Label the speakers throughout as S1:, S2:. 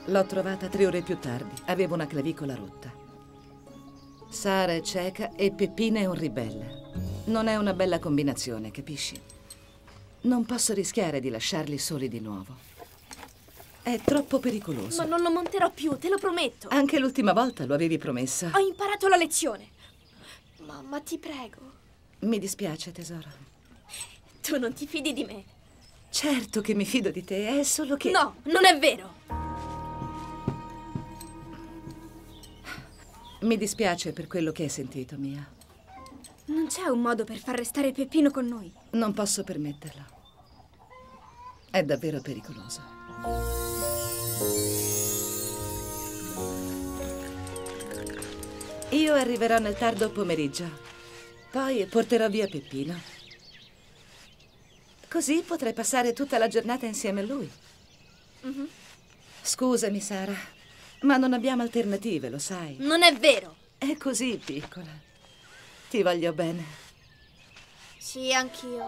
S1: L'ho trovata 3 ore più tardi. Aveva una clavicola rotta. Sara è cieca e Peppina è un ribelle. Non è una bella combinazione, capisci? Non posso rischiare di lasciarli soli di nuovo. È troppo pericoloso.
S2: Ma non lo monterò più, te lo prometto.
S1: Anche l'ultima volta lo avevi promesso.
S2: Ho imparato la lezione. Mamma, ti prego.
S1: Mi dispiace, tesoro.
S2: Tu non ti fidi di me.
S1: Certo che mi fido di te, è solo che...
S2: No, non è vero.
S1: Mi dispiace per quello che hai sentito, Mia.
S2: Non c'è un modo per far restare Peppino con noi.
S1: Non posso permetterlo. È davvero pericoloso. Io arriverò nel tardo pomeriggio. Poi porterò via Peppino. Così potrei passare tutta la giornata insieme a lui. Scusami, Sara, ma non abbiamo alternative, lo sai.
S2: Non è vero.
S1: È così, piccola. Ti voglio bene.
S2: Sì, anch'io.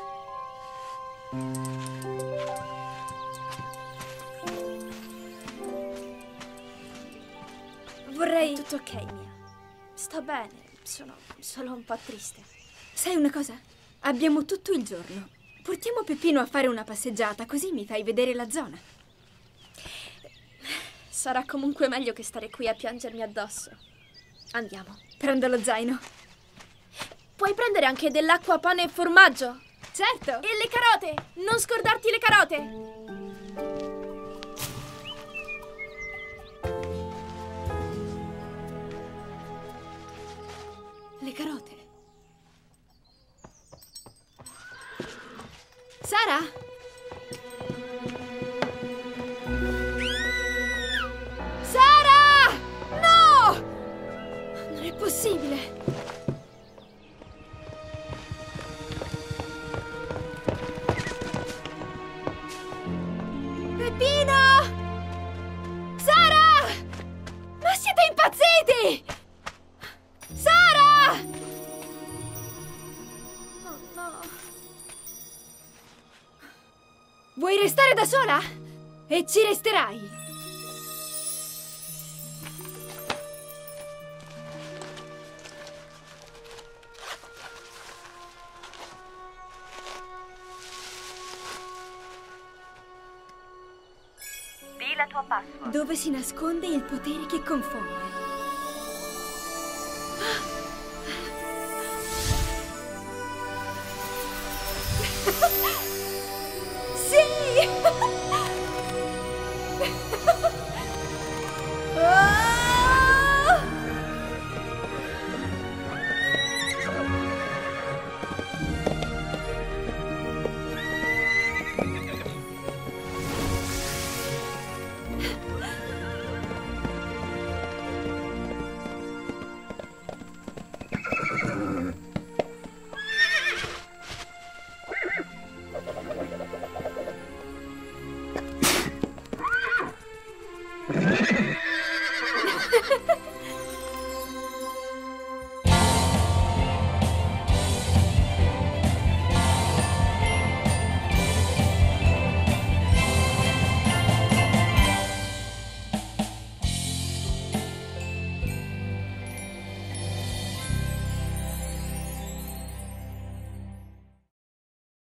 S2: Vorrei... Tutto ok, Mia. Sto bene, sono solo un po' triste. Sai una cosa? Abbiamo tutto il giorno. Portiamo Peppino a fare una passeggiata, così mi fai vedere la zona. Sarà comunque meglio che stare qui a piangermi addosso. Andiamo. Prendo lo zaino. Puoi prendere anche dell'acqua, pane e formaggio? Certo. E le carote! Non scordarti le carote! Le carote. Sara? Sara! No! Non è possibile. Peppino! Sara! Ma siete impazziti! Sara! Oh no. Vuoi restare da sola? E ci resterai.
S3: Di la tua password.
S2: Dove si nasconde il potere che confonde. Sì!